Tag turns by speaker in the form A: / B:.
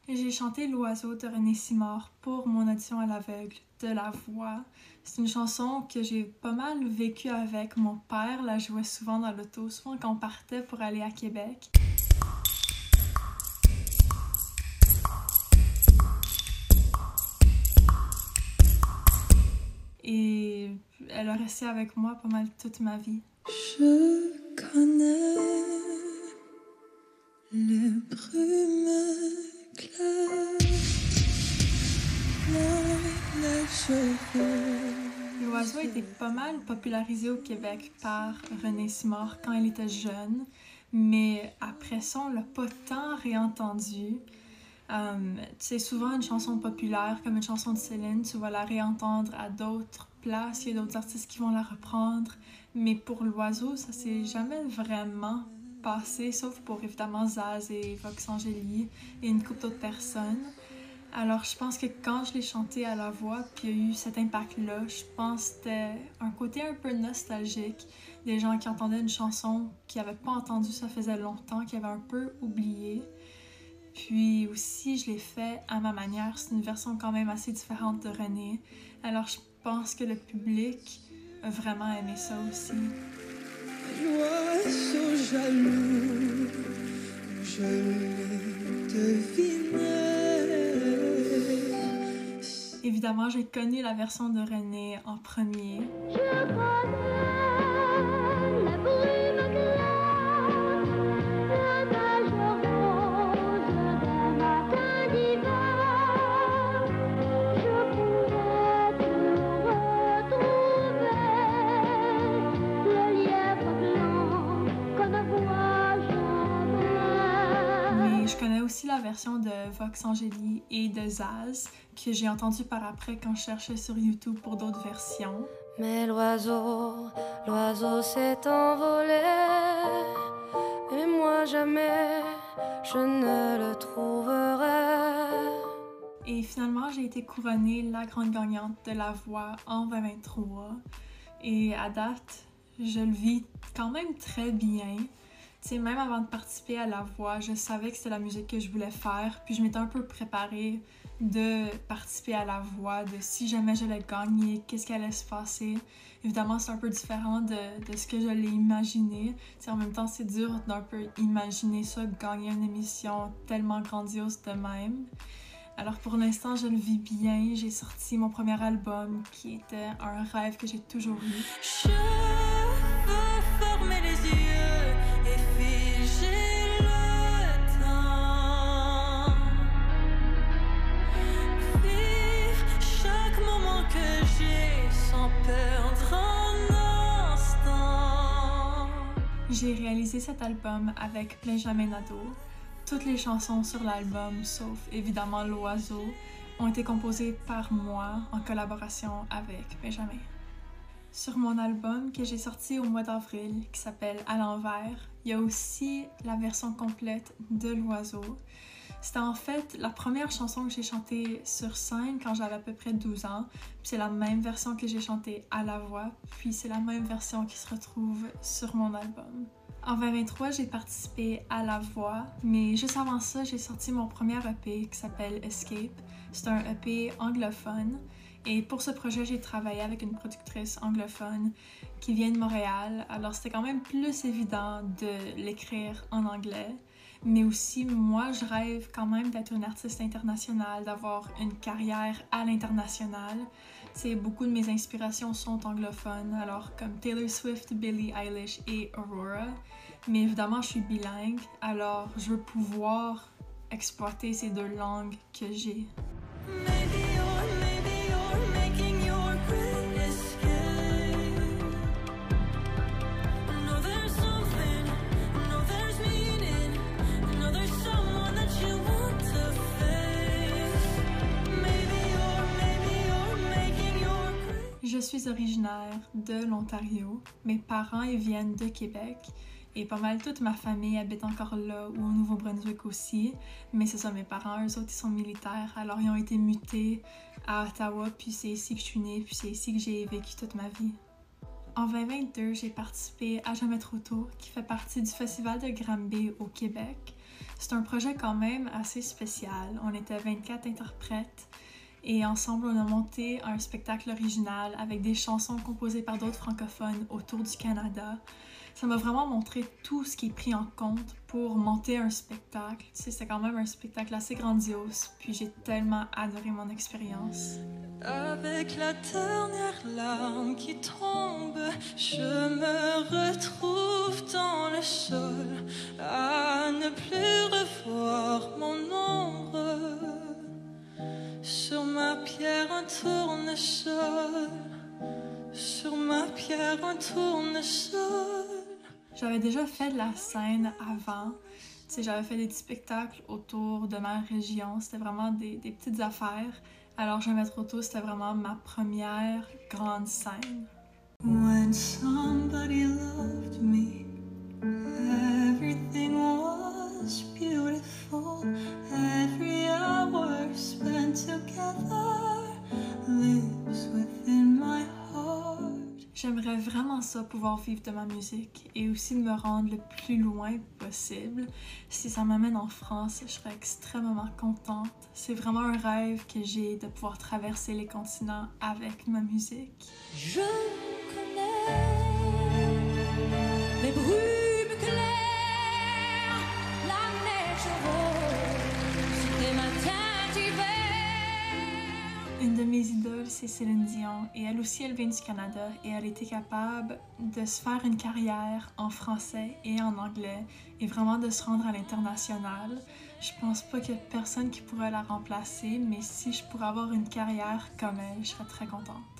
A: J'ai chanté L'Oiseau de René Simard pour mon audition à l'aveugle de La Voix. C'est une chanson que j'ai pas mal vécue avec mon père, la jouait souvent dans l'auto, souvent quand on partait pour aller à Québec. Et elle a resté avec moi pas mal toute ma vie.
B: Je connais les brumes claires, les cheveux.
A: L'Oiseau a été pas mal popularisé au Québec par René Simard quand elle était jeune, mais après ça, on l'a pas tant réentendu. C'est souvent une chanson populaire, comme une chanson de Céline, tu vas la réentendre à d'autres places, il y a d'autres artistes qui vont la reprendre, mais pour L'Oiseau, ça s'est jamais vraiment passé, sauf pour évidemment Zaz et Vox Angélie et une couple d'autres personnes. Alors je pense que quand je l'ai chanté à la voix, puis il y a eu cet impact-là, je pense que c'était un côté un peu nostalgique, des gens qui entendaient une chanson qu'ils n'avaient pas entendue, ça faisait longtemps, qu'ils avaient un peu oublié. Puis aussi, je l'ai fait à ma manière. C'est une version quand même assez différente de René. Alors je pense que le public a vraiment aimé ça aussi.
B: L'oiseau jaloux, je l'ai deviné.
A: Évidemment, j'ai connu la version de René en premier.
C: Je connais la brume claire, la nage rose d'un matin d'hiver. Je pourrais tout retrouver, le lièvre blanc qu'on ne voit jamais.
A: Mais je connais aussi la version de Vox Angélie et de Zaz, que j'ai entendue par après quand je cherchais sur YouTube pour d'autres versions.
C: Mais l'oiseau s'est envolé, et moi jamais je ne le trouverai.
A: Et finalement, j'ai été couronnée la grande gagnante de La Voix en 2023. Et à date, je le vis quand même très bien. Tu sais, même avant de participer à La Voix, je savais que c'était la musique que je voulais faire, puis je m'étais un peu préparée de participer à La Voix, de si jamais j'allais gagner, qu'est-ce qui allait se passer. Évidemment, c'est un peu différent de ce que je l'ai imaginé. Tu sais, en même temps, c'est dur d'un peu imaginer ça, gagner une émission tellement grandiose de même. Alors pour l'instant, je le vis bien. J'ai sorti mon premier album qui était un rêve que j'ai toujours eu.
B: Je veux fermer les yeux et figer le temps. Vivre chaque moment que j'ai sans perdre un instant.
A: J'ai réalisé cet album avec Benjamin Nadeau. Toutes les chansons sur l'album, sauf évidemment L'Oiseau, ont été composées par moi en collaboration avec Benjamin. Sur mon album que j'ai sorti au mois d'avril, qui s'appelle À l'envers, il y a aussi la version complète de L'Oiseau. C'était en fait la première chanson que j'ai chantée sur scène quand j'avais à peu près 12 ans. Puis c'est la même version que j'ai chantée à la voix, puis c'est la même version qui se retrouve sur mon album. En 2023, j'ai participé à La Voix, mais juste avant ça, j'ai sorti mon premier EP qui s'appelle Escape. C'est un EP anglophone. Et pour ce projet, j'ai travaillé avec une productrice anglophone qui vient de Montréal. Alors c'était quand même plus évident de l'écrire en anglais. Mais aussi, moi, je rêve quand même d'être une artiste internationale, d'avoir une carrière à l'international. C'est beaucoup de mes inspirations sont anglophones, alors comme Taylor Swift, Billie Eilish et Aurora. Mais évidemment, je suis bilingue, alors je veux pouvoir exploiter ces deux langues que j'ai.
B: Maybe you're making your great escape. No, there's something, no, there's meaning, no, there's someone that you want to face. Maybe you're making your great.
A: Je suis originaire de l'Ontario. Mes parents ils viennent de Québec. Et pas mal toute ma famille habite encore là ou au Nouveau-Brunswick aussi. Mais c'est ça, mes parents, eux autres, ils sont militaires. Alors, ils ont été mutés à Ottawa, puis c'est ici que je suis née, puis c'est ici que j'ai vécu toute ma vie. En 2022, j'ai participé à Jamais trop tôt, qui fait partie du Festival de Granby au Québec. C'est un projet quand même assez spécial. On était 24 interprètes et ensemble on a monté un spectacle original avec des chansons composées par d'autres francophones autour du Canada. Ça m'a vraiment montré tout ce qui est pris en compte pour monter un spectacle. Tu sais, c'est quand même un spectacle assez grandiose, puis j'ai tellement adoré mon expérience.
B: Avec la dernière larme qui tombe, je me retrouve dans le sol, à ne plus revoir mon ombre. Sur ma pierre un tournesol, sur ma pierre un tournesol.
A: J'avais déjà fait de la scène avant. Tu sais, j'avais fait des petits spectacles autour de ma région. C'était vraiment des petites affaires. Alors, Jamais trop tôt, c'était vraiment ma première grande scène.
B: When somebody loved me, everything was beautiful. Every hour spent together lives within my heart.
A: J'aimerais vraiment ça, pouvoir vivre de ma musique et aussi de me rendre le plus loin possible. Si ça m'amène en France, je serais extrêmement contente. C'est vraiment un rêve que j'ai de pouvoir traverser les continents avec ma musique.
B: Je connais les brumes claires, la neige rose, les matins d'hiver.
A: Une de mes idoles, c'est Céline Dion, et elle aussi, elle vient du Canada, et elle était capable de se faire une carrière en français et en anglais, et vraiment de se rendre à l'international. Je pense pas qu'il y a personne qui pourrait la remplacer, mais si je pourrais avoir une carrière comme elle, je serais très contente.